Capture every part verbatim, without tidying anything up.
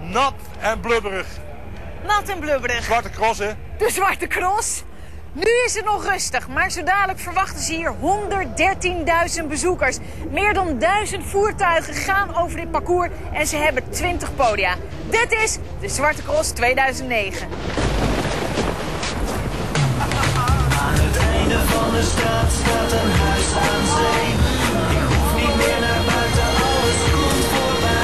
nat en blubberig. Nat en blubberig. Zwarte Cross, hè? De Zwarte Cross. Nu is het nog rustig, maar zo dadelijk verwachten ze hier honderddertienduizend bezoekers. Meer dan duizend voertuigen gaan over dit parcours en ze hebben twintig podia. Dit is de Zwarte Cross tweeduizend negen. Aan het einde van de straat staat een huis aan zee. Ik hoef niet meer naar buiten, alles komt voorbij.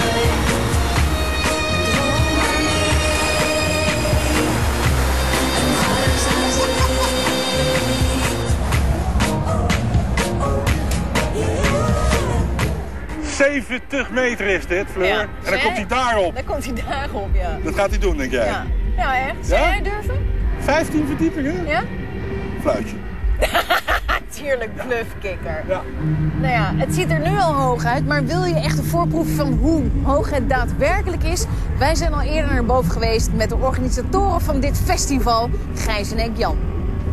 zeventig meter is dit, Fleur. Ja. En dan komt hij daarop. Dan komt hij daarop, ja. Dat gaat hij doen, denk jij? Ja, ja echt. Zou Ja? jij durven? vijftien verdiepingen? Ja? Fluitje. Tuurlijk, bluffkikker. Ja. Nou ja, het ziet er nu al hoog uit, maar wil je echt een voorproef van hoe hoog het daadwerkelijk is? Wij zijn al eerder naar boven geweest met de organisatoren van dit festival, Gijs en ik Jan.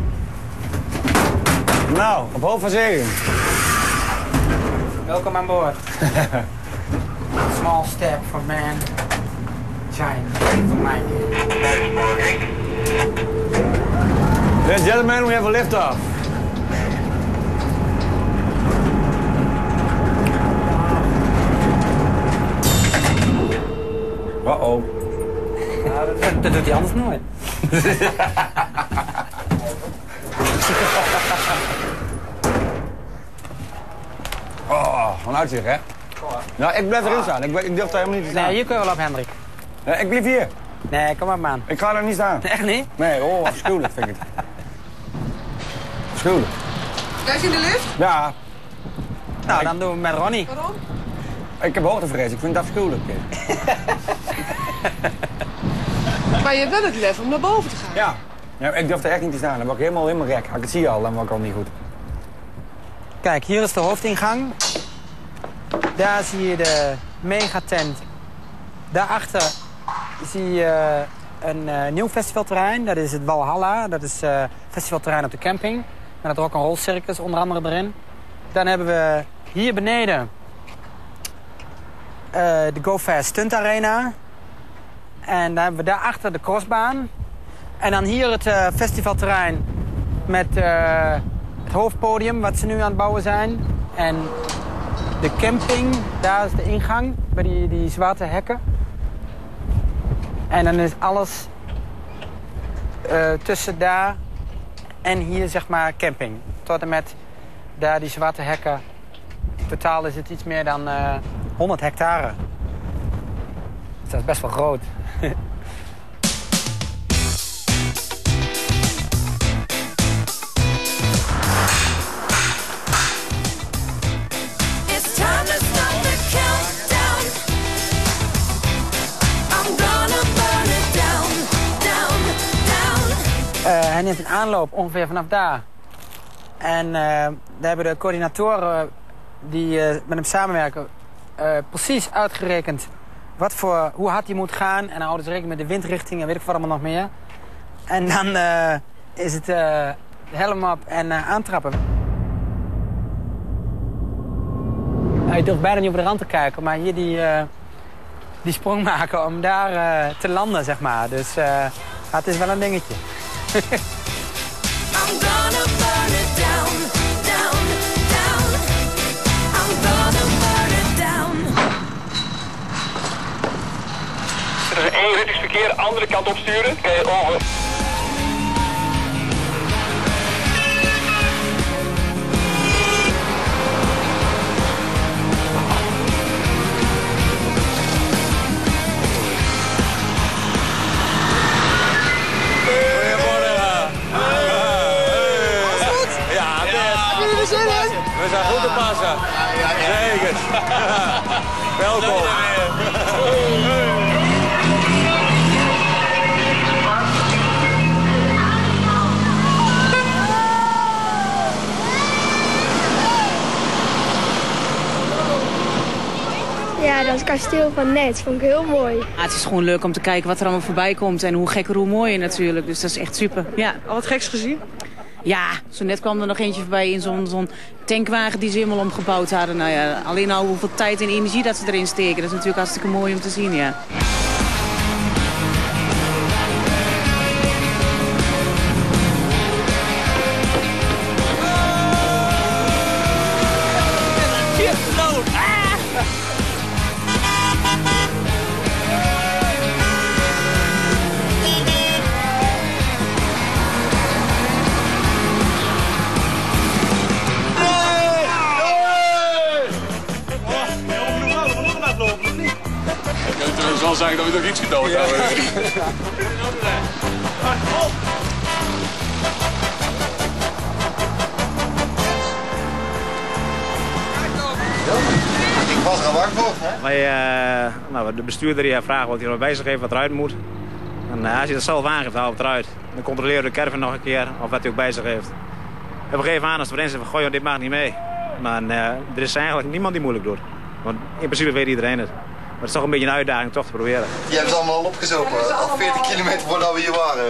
Nou, op hoofd van zegen. Welkom aan boord. Small step for man, giant leap for man. Ladies and gentlemen, we have a lift-off. Uh-oh. Nou, dat, dat doet hij anders nooit. Oh, een uitzicht, hè? Nou, ik blijf erin staan. Ik, ik durf daar helemaal niet te staan. Nee, hier kun je wel op, Hendrik. Nee, ik blijf hier. Nee, kom op, man. Ik ga er niet staan. Echt niet? Nee, oh, afschuwelijk vind ik het. Afschuwelijk. Kijk je in de lift? Ja, Nou, dan doen we het met Ronnie. Waarom? ik heb hoogtevrees. Ik vind het afschuwelijk. Maar je hebt wel het lef om naar boven te gaan. Ja. Ja, ik durf er echt niet te staan. Dan word ik helemaal helemaal gek. Ik zie je al, dan word ik al niet goed. Kijk, hier is de hoofdingang. Daar zie je de megatent. Daarachter zie je een uh, nieuw festivalterrein. Dat is het Walhalla. Dat is uh, festivalterrein op de camping. Met het rock'n'roll circus onder andere erin. Dan hebben we hier beneden uh, de Go Fast Stunt Arena. En dan hebben we daarachter de crossbaan. En dan hier het uh, festivalterrein met uh, het hoofdpodium wat ze nu aan het bouwen zijn. En de camping, daar is de ingang bij die, die zwarte hekken. En dan is alles uh, tussen daar en hier zeg maar camping. Tot en met daar die zwarte hekken. In totaal is het iets meer dan uh, honderd hectare. Dus dat is best wel groot. Uh, hij neemt een aanloop ongeveer vanaf daar. En uh, daar hebben de coördinatoren die uh, met hem samenwerken uh, precies uitgerekend wat voor, hoe hard hij moet gaan. En dan houden ze rekening met de windrichting en weet ik wat allemaal nog meer. En dan uh, is het uh, helm op en uh, aantrappen. Uh, je durft bijna niet op de rand te kijken, maar hier die, uh, die sprong maken om daar uh, te landen, zeg maar. Dus uh, het is wel een dingetje. I'm gonna burn it down, down, down. I'm gonna burn it down. Er is één richtingsverkeer, andere kant op sturen. Oké, okay, over. We zijn goed te passen. Zeker. Welkom. Ja, dat kasteel van Net vond ik heel mooi. Ja, het is gewoon leuk om te kijken wat er allemaal voorbij komt en hoe gekker hoe mooier natuurlijk. Dus dat is echt super. Ja. Al wat geks gezien? Ja, zo net kwam er nog eentje voorbij in zo'n zo'n tankwagen die ze helemaal omgebouwd hadden. Nou ja, alleen al hoeveel tijd en energie dat ze erin steken, dat is natuurlijk hartstikke mooi om te zien, ja. moet wel zeggen dat we nog iets gedood hebben. Ik was er bang voor. Wij, uh, nou, de bestuurder die vraagt wat hij er bezig heeft, wat eruit moet. En uh, als hij dat zelf aangeeft, dan haalt het eruit. Dan controleren we de caravan nog een keer of wat hij ook bij zich heeft. En we geven aan als de erin zegt van, goh, dit mag niet mee. Maar uh, er is eigenlijk niemand die moeilijk doet. Want in principe weet iedereen het. Maar het is toch een beetje een uitdaging om toch te proberen. Die hebben ze allemaal al opgezopen. Al veertig kilometer voordat we hier waren.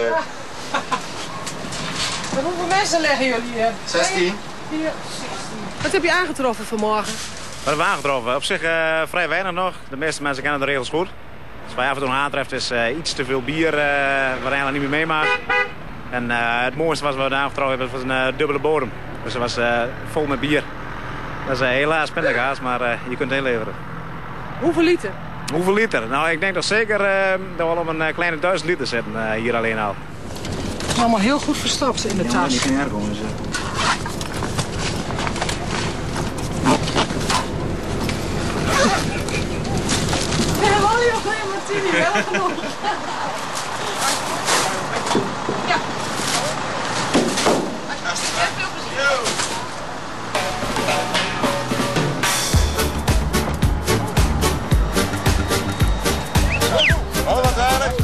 En hoeveel mensen leggen jullie hier? zestien. vier, zestien. Wat heb je aangetroffen vanmorgen? Wat hebben we aangetroffen? Op zich uh, vrij weinig nog. De meeste mensen kennen de regels goed. Als wij af en toe nog aantreft is uh, iets te veel bier uh, wat eigenlijk niet meer meemaakt. En uh, het mooiste was wat we aangetroffen hebben, was een uh, dubbele bodem. Dus dat was uh, vol met bier. Dat is uh, helaas pindakaas, maar uh, je kunt het inleveren. Hoeveel liter? Hoeveel liter? Nou, ik denk toch zeker uh, dat we al op een uh, kleine duizend liter zitten uh, hier alleen al. Het is allemaal heel goed verstopt in de tas. Ja, niet geen erg dus, uh... Ja, hoi, hoi, Martini, wel genoeg. Ja. Veel plezier. Oh, wat aardig.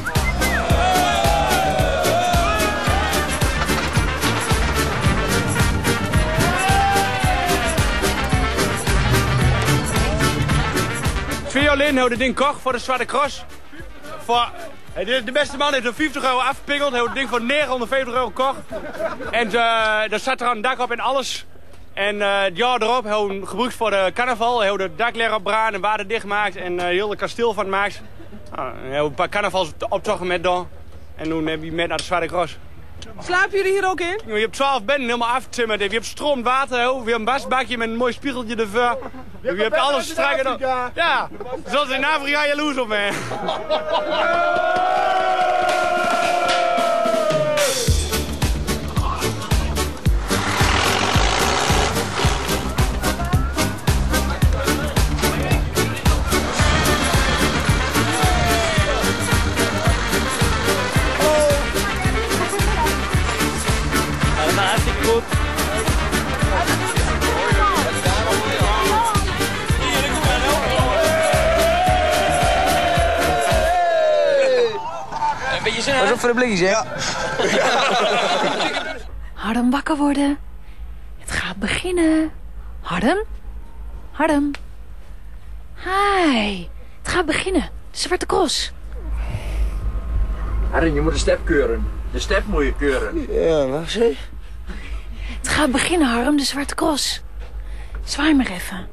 Twee jaar geleden hebben we dit ding kocht voor de Zwarte Cross. Voor, de, de beste man heeft er vijftig euro afgepikkeld, hebben we het ding voor negenhonderdvijftig euro gekocht. En uh, daar zat er een dak op en alles. En uh, het jaar erop hebben we hem gebruikt voor de carnaval. Hebben we de dakleer opbraan en water dichtgemaakt en uh, heel het kasteel van gemaakt. Nou, dan hebben we een paar carnavalsoptochten met door. En toen hebben we met naar de Zwarte Cross. Slapen jullie hier ook in? Je hebt twaalf bedden helemaal afgetimmerd. Je hebt stromend water, we hebben een wasbakje met een mooi spiegeltje ervoor. Je hebt alles strak. Ja, zoals in Afrika jaloers op me. Hartstikke goed. Pas op voor de blikjes, hè? Ja. Harm, wakker worden. Het gaat beginnen. Harm? Harm? Hi. Het gaat beginnen. De Zwarte Cross. Harm, je moet de step keuren. De step moet je keuren. Ja, wat zeg je? Het gaat beginnen, Harm, de Zwarte Cross. Zwaai maar even.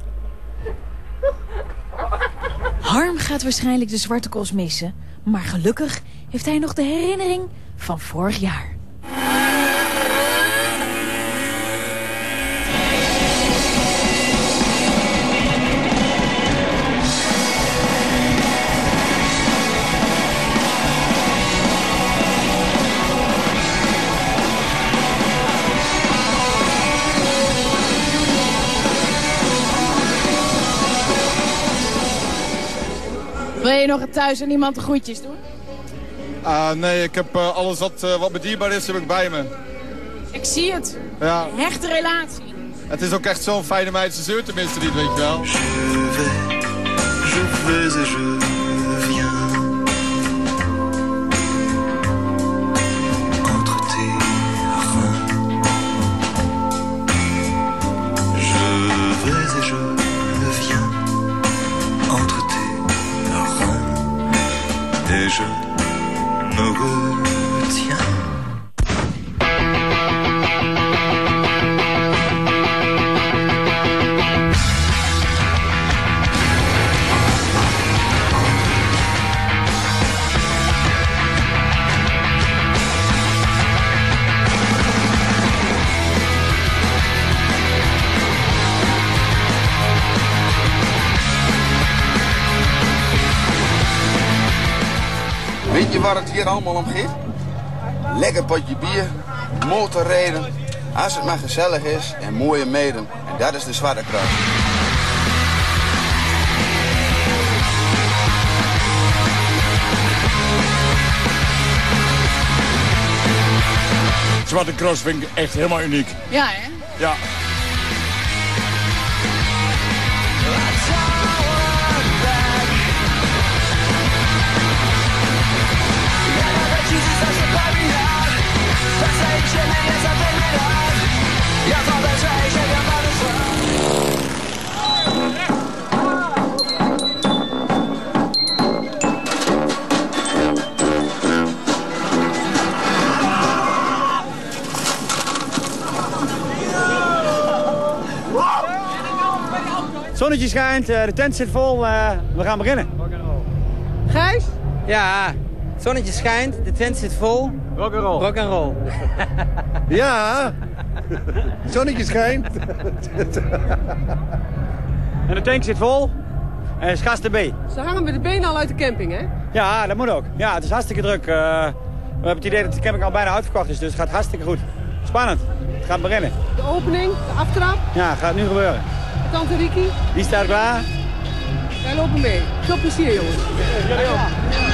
Harm gaat waarschijnlijk de Zwarte Cross missen. Maar gelukkig heeft hij nog de herinnering van vorig jaar. Wil je nog thuis aan iemand de groetjes doen? Uh, nee, ik heb uh, alles wat, uh, wat me dierbaar is, heb ik bij me. Ik zie het. Ja. Een hechte relatie. Het is ook echt zo'n fijne meidse zeur, tenminste niet, weet je wel. Je vais, je vais et je viens. Entre tes reins. Je vais et je viens. Entre tes reins. Et je me retiens. Weet je waar het hier allemaal om gaat? Lekker potje bier, motorrijden, als het maar gezellig is en mooie meiden. En dat is de Zwarte Cross. Zwarte Cross vind ik echt helemaal uniek. Ja, hè? Ja. Zonnetje schijnt, de tent zit vol, uh, we gaan beginnen. Gijs? Ja, het zonnetje schijnt, de tent zit vol. Rock and roll. Rock and roll. Ja, het zonnetje schijnt. En de tank zit vol en het is gasten B. Ze hangen met de benen al uit de camping, hè? Ja, dat moet ook. Ja, het is hartstikke druk. Uh, we hebben het idee dat de camping al bijna uitverkocht is, dus het gaat hartstikke goed. Spannend, het gaat beginnen. De opening, de aftrap. Ja, het gaat nu gebeuren. Tante Riki. Die staat klaar. Wij lopen mee. Veel plezier, jongens. Jullie ook.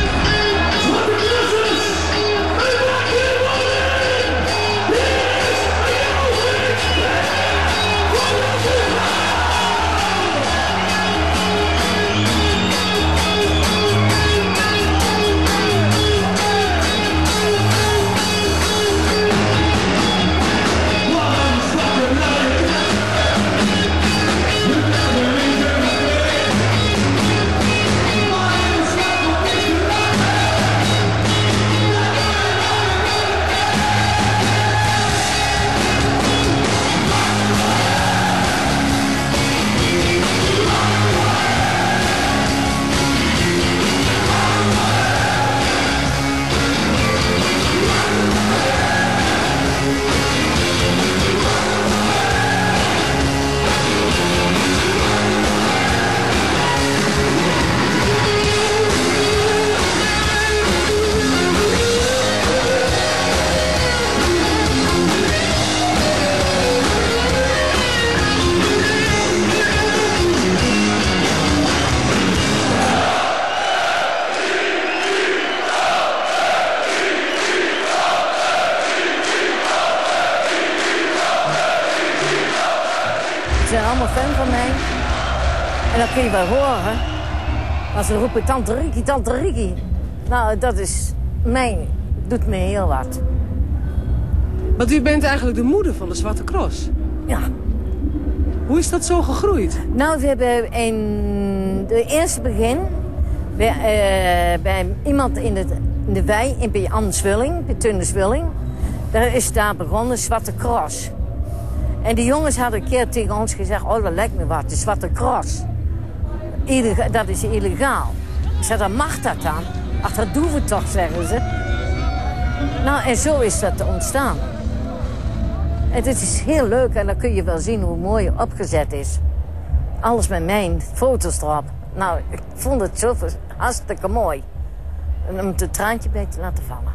Ze zijn allemaal fan van mij. En dat kun je wel horen. Als ze roepen Tante Riki, Tante Riki. Nou, dat is mij, doet me heel wat. Want u bent eigenlijk de moeder van de Zwarte Cross. Ja. Hoe is dat zo gegroeid? Nou, we hebben in de eerste begin bij, uh, bij iemand in de, in de wei, in bij Anne Zwilling, bij Tunde Zwilling. Daar is daar begonnen, Zwarte Cross. En die jongens hadden een keer tegen ons gezegd, oh, dat lijkt me wat, de Zwarte Cross. Illega- dat is illegaal. Ik zei, dan mag dat dan? Ach, dat doen we toch, zeggen ze. Nou, en zo is dat ontstaan. En het is heel leuk en dan kun je wel zien hoe mooi opgezet is. Alles met mijn foto's erop. Nou, ik vond het zo hartstikke mooi. En om het traantje bij te laten vallen.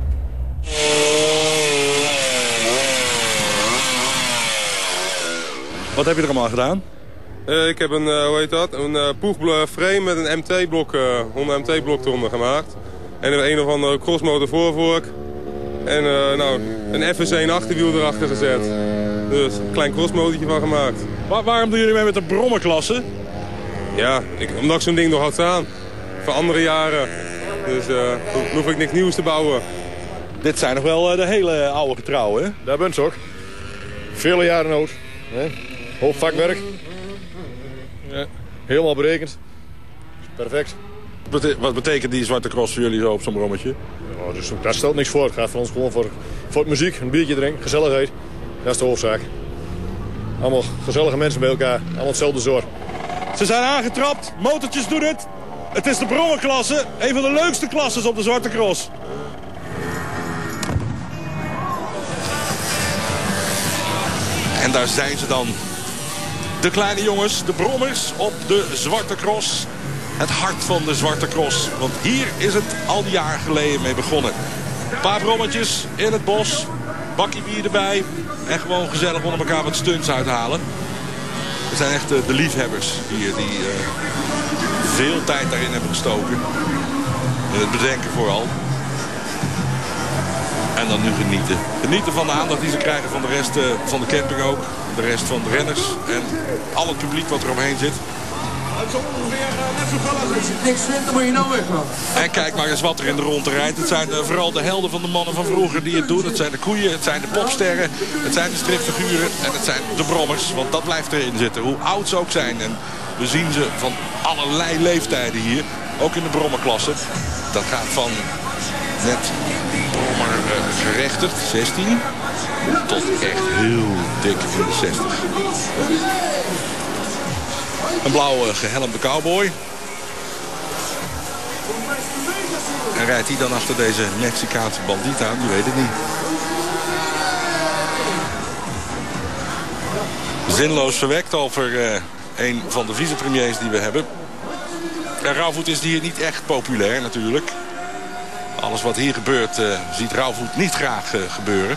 Wat heb je er allemaal gedaan? Uh, ik heb een, uh, hoe heet dat? Een uh, poegframe met een M T-blok, uh, honderd M T-blok eronder gemaakt. En een of andere crossmotor voorvork. En uh, nou, een F S één achterwiel erachter gezet. Dus een klein crossmotortje van gemaakt. Waar, waarom doen jullie mee met de brommenklasse? Ja, ik, omdat ik zo'n ding nog had staan. Voor andere jaren. Dus uh, dan hoef ik niks nieuws te bouwen. Dit zijn nog wel uh, de hele oude getrouwen, hè? Daar bent ze ook. Vele jaren oud. Hè? Hoop vakwerk. Ja. Helemaal berekend. Perfect. Wat betekent die Zwarte Cross voor jullie zo op zo'n brommetje? Ja, dus, daar stelt niks voor. Het gaat voor ons gewoon voor, voor het muziek, een biertje drinken, gezelligheid. Dat is de hoofdzaak. Allemaal gezellige mensen bij elkaar. Allemaal hetzelfde soort. Ze zijn aangetrapt. Motortjes doen het. Het is de brommenklasse. Een van de leukste klasses op de Zwarte Cross. En daar zijn ze dan. De kleine jongens, de brommers op de Zwarte Cross. Het hart van de Zwarte Cross. Want hier is het al jaren geleden mee begonnen. Een paar brommetjes in het bos. Bakkie bier erbij. En gewoon gezellig onder elkaar wat stunts uithalen. Het zijn echt de, de liefhebbers hier die uh, veel tijd daarin hebben gestoken. In het bedenken vooral. En dan nu genieten. Genieten van de aandacht die ze krijgen van de rest uh, van de camping ook. De rest van de renners en al het publiek wat er omheen zit. En kijk maar eens wat er in de ronde rijdt. Het zijn uh, vooral de helden van de mannen van vroeger die het doen. Het zijn de koeien, het zijn de popsterren, het zijn de stripfiguren en het zijn de brommers. Want dat blijft erin zitten, hoe oud ze ook zijn. En we zien ze van allerlei leeftijden hier, ook in de brommerklasse. Dat gaat van net brommer uh, gerechtigd, zestien, tot echt heel dik in de zestig. Een blauwe gehelmde cowboy. En rijdt hij dan achter deze Mexicaanse bandiet aan? Die weet het niet. Zinloos verwekt over uh, een van de vicepremiers die we hebben. En Rauwvoet is hier niet echt populair natuurlijk. Alles wat hier gebeurt uh, ziet Rauwvoet niet graag uh, gebeuren.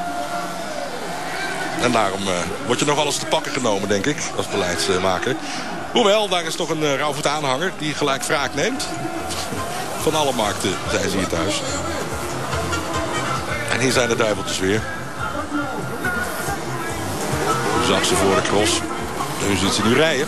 En daarom uh, word je nog wel eens te pakken genomen, denk ik, als beleidsmaker. Hoewel, daar is toch een uh, Rauwvoet aanhanger die gelijk wraak neemt. Van alle markten zijn ze hier thuis. En hier zijn de duiveltjes weer. U zag ze voor de cross. U ziet ze nu rijden.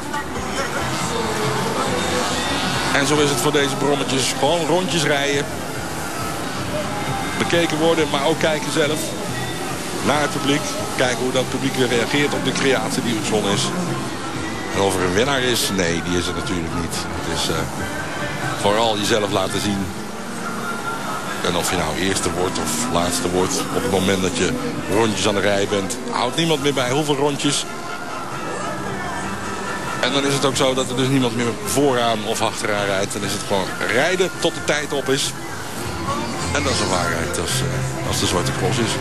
En zo is het voor deze brommetjes. Gewoon rondjes rijden. Bekeken worden, maar ook kijken zelf. Naar het publiek. Kijken hoe dat publiek weer reageert op de creatie die verzonnen is. En of er een winnaar is? Nee, die is er natuurlijk niet. Het is uh, vooral jezelf laten zien. En of je nou eerste wordt of laatste wordt. Op het moment dat je rondjes aan de rij bent. Houdt niemand meer bij hoeveel rondjes. En dan is het ook zo dat er dus niemand meer vooraan of achteraan rijdt. Dan is het gewoon rijden tot de tijd op is. En dat is een waarheid als, uh, als de Zwarte Cross is.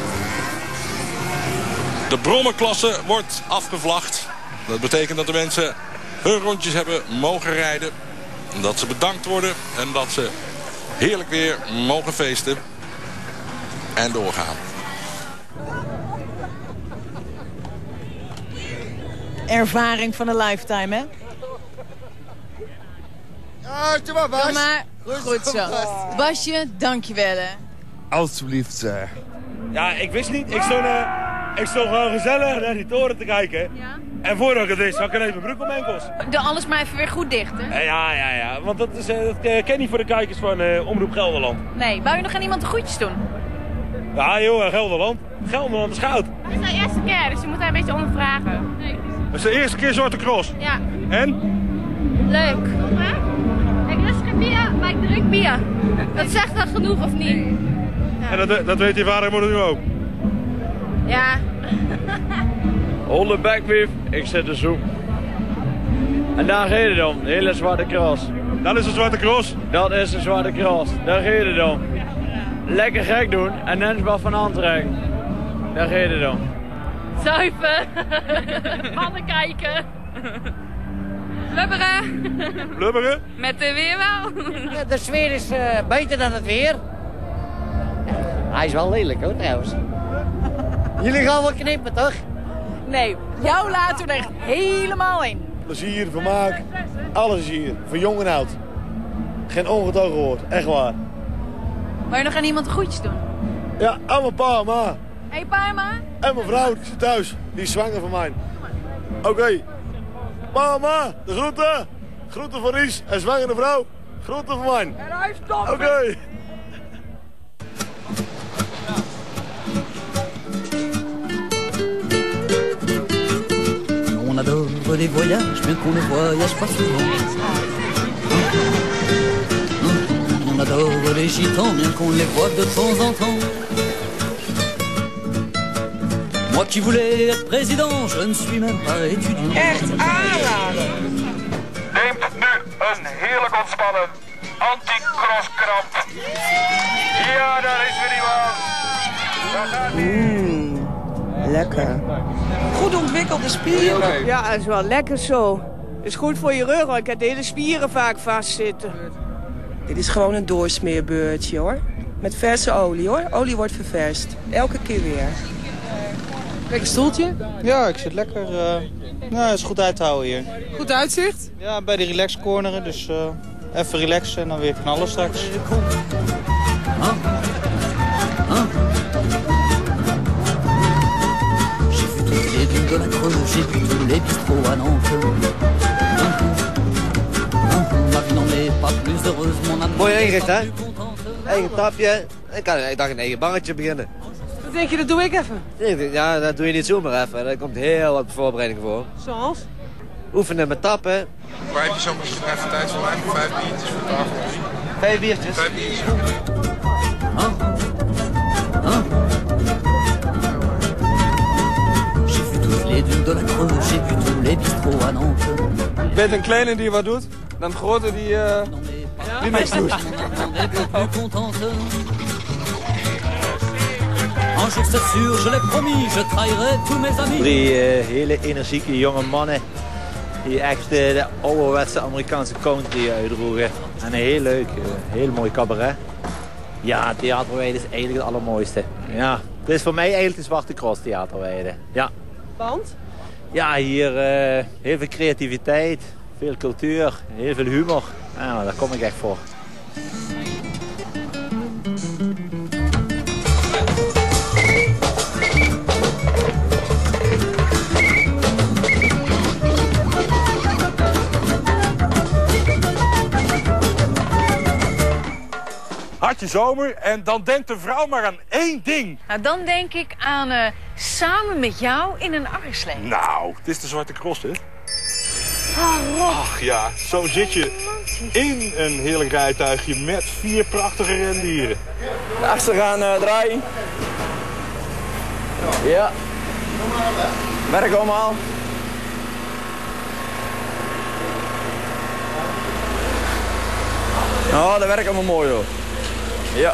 De brommerklasse wordt afgevlacht. Dat betekent dat de mensen hun rondjes hebben mogen rijden. Dat ze bedankt worden en dat ze heerlijk weer mogen feesten. En doorgaan. Ervaring van een lifetime, hè? Ja, kom maar, Bas. Kom maar. Goed zo. Basje, dankjewel, hè. Alsjeblieft, zeg. Ja, ik wist niet. Ik stond, uh, ik stond gewoon gezellig naar die toren te kijken. Ja. En voordat ik het wist, had ik ineens mijn broek om mijn enkels. Doe alles maar even weer goed dicht, hè? Ja, ja, ja. Want dat, is, uh, dat uh, ken niet voor de kijkers van uh, Omroep Gelderland. Nee, wou je nog aan iemand de groetjes doen? Ja, joh, uh, Gelderland. Gelderland is goud. Het is de eerste keer, dus je moet daar een beetje ondervragen. Nee. Het is de eerste keer Zwarte Cross. Ja. En? Leuk. Ik lust geen bier, maar ik drink bier. Dat zegt wel genoeg, of niet? Ja. En dat, dat weet je vader en moeder nu ook? Ja. Holle bekwief, ik zit de zoek. En daar gaat het om, de hele Zwarte Cross. Dat is een Zwarte Cross? Dat is een Zwarte Cross, daar gaat het om. Lekker gek doen en net wat van aantrekken. Daar gaat het om. Zuipen. Mannen kijken. Blubberen. Blubberen? Met de weerwel. Ja, de sfeer is uh, beter dan het weer. Hij is wel lelijk hoor trouwens. Jullie gaan wel knippen toch? Nee, jou laten we er echt helemaal in. Plezier, vermaak, alles is hier. Voor jong en oud. Geen ongetogen woord, echt waar. Wou je nog aan iemand de groetjes doen? Ja, aan mijn pa en ma. Hé, hey, pa en ma? En mijn vrouw, die zit thuis. Die is zwanger van mij. Oké. Okay. Pa en ma, de groeten. Groeten van Ries en zwangere vrouw. Groeten van mij. En hij is top. Oké. Okay. On adore les voyages, bien qu'on ne voyage pas souvent. On adore les gitans, bien qu'on les voit de temps en temps. Moi qui voulais être président, je ne suis même pas étudiant. Echt aanraden. Neemt nu een heerlijk ontspannen anti-crosskramp. Ja, daar is weer iemand. Mmm, lekker. Goed ontwikkelde spieren. Ja, dat is wel lekker zo. Is goed voor je rug, want ik heb de hele spieren vaak vastzitten. Dit is gewoon een doorsmeerbeurtje hoor. Met verse olie hoor. Olie wordt ververst. Elke keer weer. Lekker stoeltje? Ja, ik zit lekker. Uh, nou, het is goed uit te houden hier. Goed uitzicht? Ja, bij de relax corneren, dus uh, even relaxen en dan weer knallen straks. Un J'ai vu toutes les villes de la Creuse, j'ai vu tous les bistrots à Nantes. Ma vie n'en est pas plus heureuse, mon amour. Mooi ingericht, hè? Eigen tapje. Ik kan ik dacht een eigen banketje beginnen. Dan denk je, dat doe ik even. Ja, dat doe je niet zomaar even. Daar komt heel wat voorbereiding voor. Zoals? Oefenen met tappen. Waar heb je zo even tijd voor mij? Vijf biertjes voor tafel. Vijf biertjes? Vijf biertjes. J'ai vu toutes les dunes de la Creuse, j'ai vu tous les bistrots à Nantes. Je bent een kleine die wat doet, dan een grote die, uh, die niks doet. Un jour c'est sûr, je l'ai promis, je trahirai tous mes amis. Drie uh, hele energieke jonge mannen die echt uh, de ouderwetse Amerikaanse country uitdroegen. En een heel leuk, uh, heel mooi cabaret. Ja, Theaterweide is eigenlijk het allermooiste. Ja, het is voor mij eigenlijk de Zwarte Cross Theaterweide. Ja. Want? Ja, hier uh, heel veel creativiteit, veel cultuur, heel veel humor. Ja, daar kom ik echt voor. Hartje zomer en dan denkt de vrouw maar aan één ding. Nou, dan denk ik aan uh, samen met jou in een arreslee. Nou, het is de Zwarte Cross, hè? Oh, Rob. Ach ja, zo zit je in een heerlijk rijtuigje met vier prachtige rendieren. De achter gaan uh, draaien. Ja. Werk allemaal. Nou, dat werkt allemaal mooi hoor. Ja.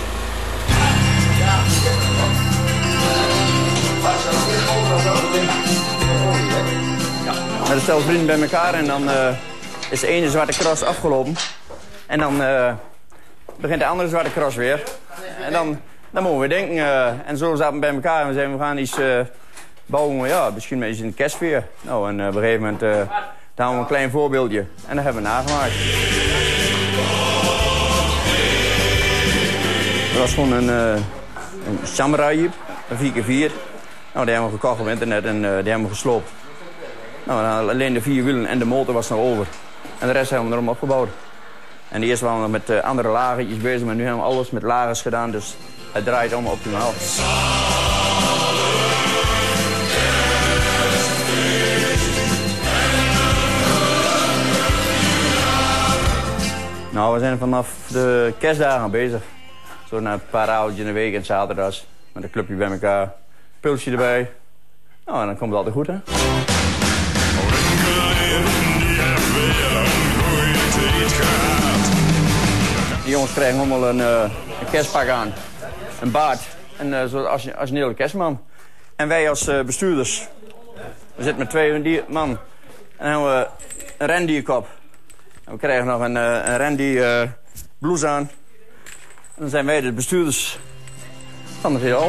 Met een stel vrienden bij elkaar en dan uh, is de ene Zwarte Cross afgelopen. En dan uh, begint de andere Zwarte Cross weer. En dan, dan mogen we denken. Uh, en zo zaten we bij elkaar en we zeiden we gaan iets uh, bouwen. Ja, misschien eens in de kerstsfeer. Nou, en uh, op een gegeven moment uh, daar hebben we een klein voorbeeldje. En dat hebben we nagemaakt. Dat was gewoon een, uh, een samurai jeep, een vier keer vier. Nou, die hebben we gekocht op internet en uh, die hebben we gesloopt. Nou, alleen de vier wielen en de motor was nog over. En de rest hebben we erom opgebouwd. En de eerste waren we nog met uh, andere lagertjes bezig, maar nu hebben we alles met lagers gedaan, dus het draait allemaal optimaal. Nou, we zijn vanaf de kerstdagen bezig. Zo na een paar avondjes in de week en zaterdags. Met een clubje bij elkaar. Pulsje erbij. Nou, en dan komt het altijd goed, hè? Die jongens krijgen allemaal een, uh, een kerstpak aan. Een baard. En uh, zo als, als een hele kerstman. En wij als uh, bestuurders. We zitten met twee dier, man. En dan hebben we een rendierkop. En we krijgen nog een, uh, een rendier uh, blouse aan. En dan zijn wij de bestuurders van de V O.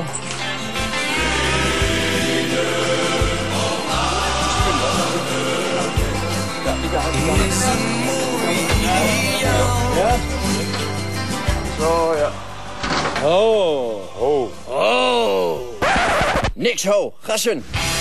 Ja? Zo, ja. Oh. Oh. Oh. Niks ho, gassen.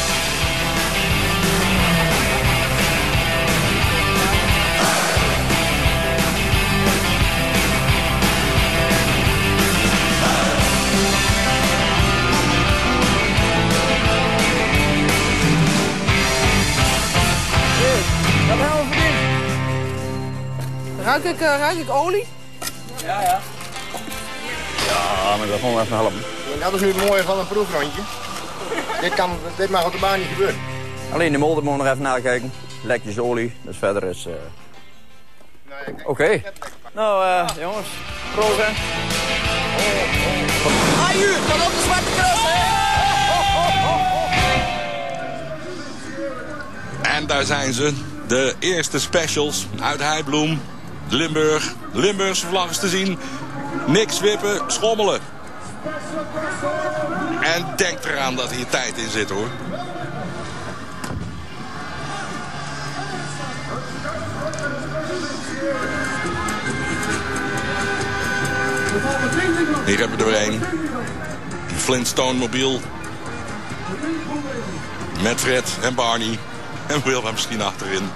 Wat hebben we verdiend? Ruik ik, uh, ruik ik olie? Ja, ja. Ja, maar dat gewoon even helpen. Dat is nu het mooie van een proefrondje. dit, kan, dit mag op de baan niet gebeuren. Alleen de motor moet nog even nakijken. Lekjes olie, dus verder is... Uh... Oké. Okay. Nou, uh, jongens, proost hè. Ah, u, dan op de Zwarte Cross, hè! En daar zijn ze, de eerste specials uit Heibloem, Limburg. Limburgse vlag is te zien. Niks wippen, schommelen. En denk eraan dat hier tijd in zit, hoor. Hier hebben we er weer een. Een Flintstone mobiel. Met Fred en Barney. En Wilma misschien achterin.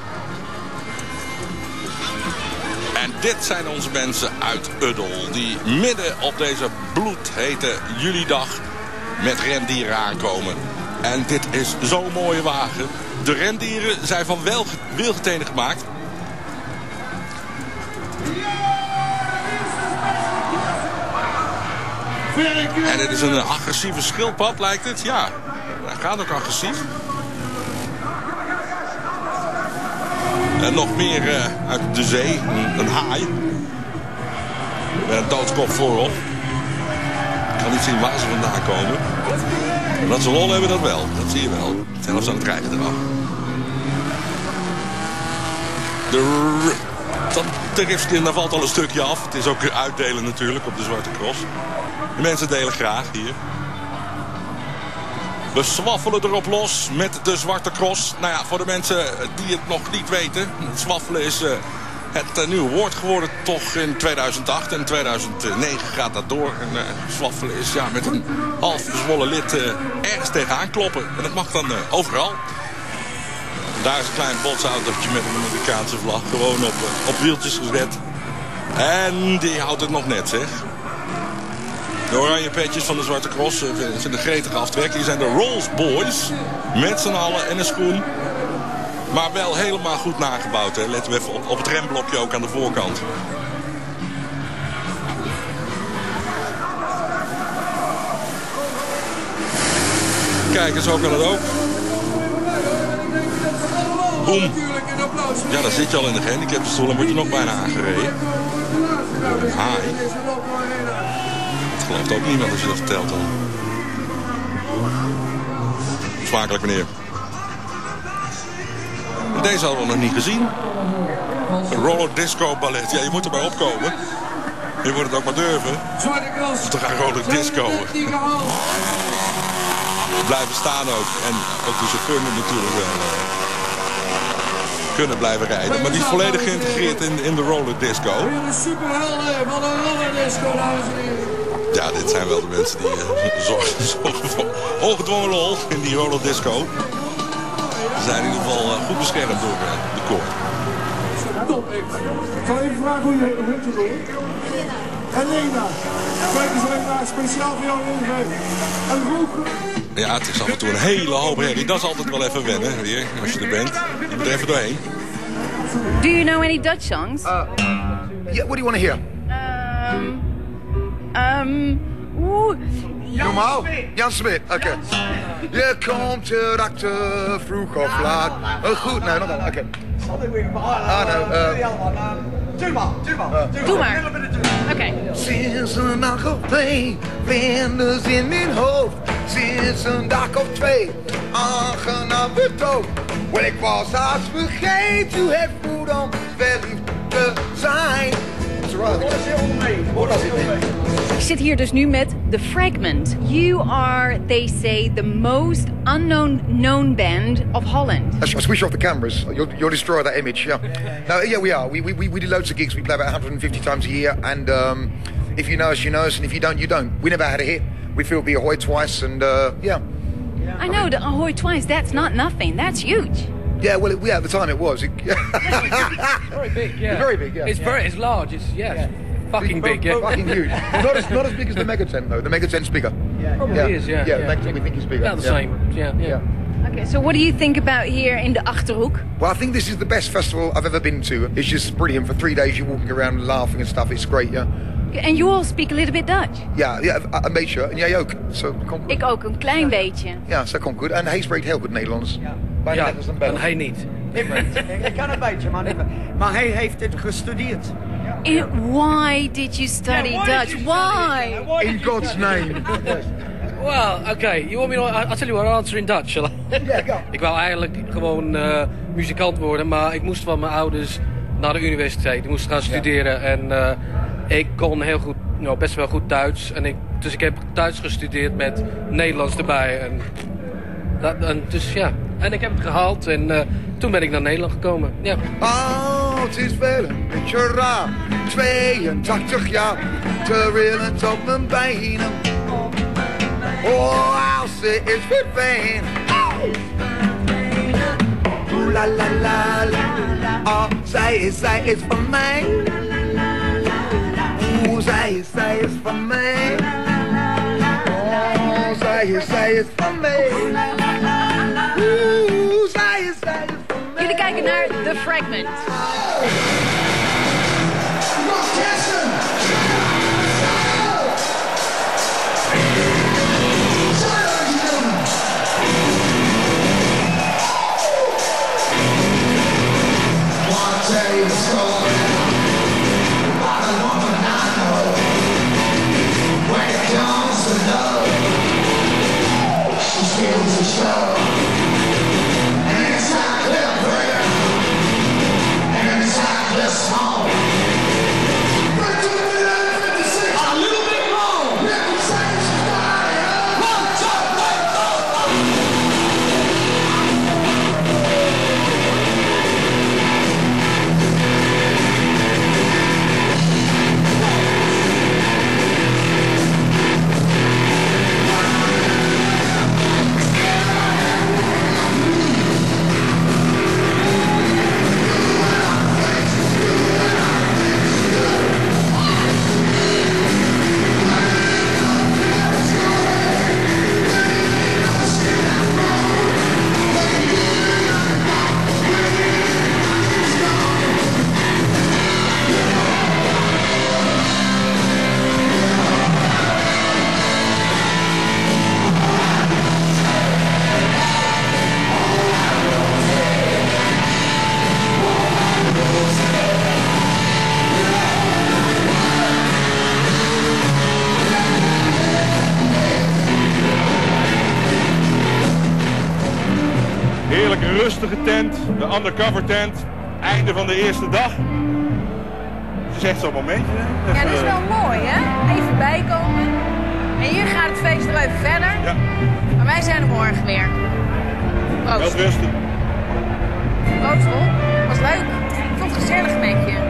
En dit zijn onze mensen uit Uddel. Die midden op deze bloedhete julidag met rendieren aankomen. En dit is zo'n mooie wagen. De rendieren zijn van wel wielgetenen gemaakt. En dit is een agressieve schildpad, lijkt het. Ja, hij gaat ook agressief. En nog meer uh, uit de zee. Een, een haai. Met een doodskop voorop. Ik kan niet zien waar ze vandaan komen. Maar dat ze lol hebben, dat wel. Dat zie je wel. Zelfs aan het rijden eraf. De, dat, de rifskin, daar valt al een stukje af. Het is ook uitdelen natuurlijk op de Zwarte Cross. De mensen delen graag hier. We zwaffelen erop los met de Zwarte Cross. Nou ja, voor de mensen die het nog niet weten. Zwaffelen is uh, het uh, nieuwe woord geworden toch in tweeduizend acht. En in tweeduizend negen gaat dat door. En uh, zwaffelen is ja, met een half bezwollen lid uh, ergens tegenaan kloppen. En dat mag dan uh, overal. Daar is een klein botsautootje met een Amerikaanse vlag. Gewoon op, uh, op wieltjes gezet. En die houdt het nog net, zeg. De oranje petjes van de Zwarte Cross uh, zijn de gretige aftrek. Die zijn de Rolls Boys. Met z'n allen en een schoen. Maar wel helemaal goed nagebouwd. Hè. Letten we even op, op het remblokje ook aan de voorkant. Kijk, zo kan het ook. Boom. Ja, daar zit je al in de gehandicaptenstoel en word je nog bijna aangereden. Door een haai. Dat gelooft ook niemand als je dat vertelt dan. Smakelijk, meneer. Deze hadden we nog niet gezien. Een roller disco ballet. Ja, je moet erbij opkomen. Je moet het ook maar durven. Of te gaan roller discoen. Blijven staan ook. En ook de chauffeur moet natuurlijk wel uh, kunnen blijven rijden. Maar die is volledig geïntegreerd in, in de roller disco. Superhelden van een roller disco, dames en heren. Ja, dit zijn wel de mensen die uh, zorgen, zorgen voor ongedwongen lol in die roller disco. Ze zijn in ieder geval uh, goed beschermd door uh, de koor. Top, ik zal even vragen hoe je het doet. Elena, kijk eens even naar speciaal voor jou ingeven. En rook. Ja, het is af en toe een hele hoop herrie. Dat is altijd wel even wennen, weer, als je er bent. Je moet er even doorheen. Do you know any Dutch songs? Uh, yeah, what do you want to hear? Um, um, oeh. Normaal? Jan Smit, oké. Okay. Je komt de dokter vroeg of laat. Oh, goed, nee, nog dan, oké. Okay. Ah, no, uh... Doe maar, doe maar. Doe maar. Oké. Okay. Sinds een dag of twee, vlinders in mijn hoofd. Sinds een dag of twee, aangenaam bedoeld. Wel, ik was haast vergeten, u heeft goed om verliefd te zijn. Ik zit hier dus nu met The Fragment. You are, they say, the most unknown known band of Holland. I'll switch off the cameras. You'll, you'll destroy that image, yeah. No, yeah, we are. We, we, we do loads of gigs. We play about one hundred fifty times a year. And um, if you know us, you know us. And if you don't, you don't. We never had a hit. We feel the Ahoy twice. And uh, yeah. I know, the Ahoy twice. That's not nothing. That's huge. Yeah, well, it, yeah, at the time it was. It, very big, yeah. Very big, yeah. It's very, it's large. It's yeah, yeah. It's fucking big, yeah. Fucking huge. Not as not as big as the Mega Tent though. The Mega Tent's bigger. Yeah, probably yeah. is. Yeah, yeah. yeah. The Mega Tent we think is bigger. About the yeah. same. Yeah, yeah. yeah. Okay, so what do you think about here in the Achterhoek? Well, I think this is the best festival I've ever been to. It's just brilliant. For three days, you're walking around laughing and stuff. It's great, yeah. And you all speak a little bit Dutch? Ja, ja, een beetje. En jij ook. So, ik ook, een klein beetje. Ja, zo komt goed. En hij spreekt heel goed Nederlands. Ja, bijna net als een Belg. En hij niet. Ik, ik kan een beetje, maar, maar hij heeft het gestudeerd. In, why did you study yeah, why Dutch? You why? why? In God's name. Well, okay. You want me to? I'll tell you what. I'll answer in Dutch. Shall I? Yeah, go. Ik wou eigenlijk gewoon uh, muzikant worden, maar ik moest van mijn ouders naar de universiteit. Ik moest gaan studeren en uh, ik kon heel goed, nou, best wel goed Duits. En ik, dus ik heb Duits gestudeerd met Nederlands erbij. En, dat, en dus ja. En ik heb het gehaald en uh, toen ben ik naar Nederland gekomen. Ja. Oh, dat is wel een beetje raar. tweeëntachtig jaar, trillend op mijn benen. Oh, ze is weer fijn. Oeh la la la la. Oh, zij is, zij is van mij. Oeh, zij is, zij is van mij. Oh, zij is, zij is van mij. Oeh, zij is, zij is van mij. Jullie kijken naar The Fragment. Heerlijke rustige tent, de undercover tent. Einde van de eerste dag. Het is echt zo'n momentje. Hè? Ja, dat is wel mooi, hè? Even bijkomen. En hier gaat het feest nog even verder. Ja. Maar wij zijn er morgen weer. Proost. Wel rustig. Proost, Rob. Was leuk. Ik vond het gezellig met je.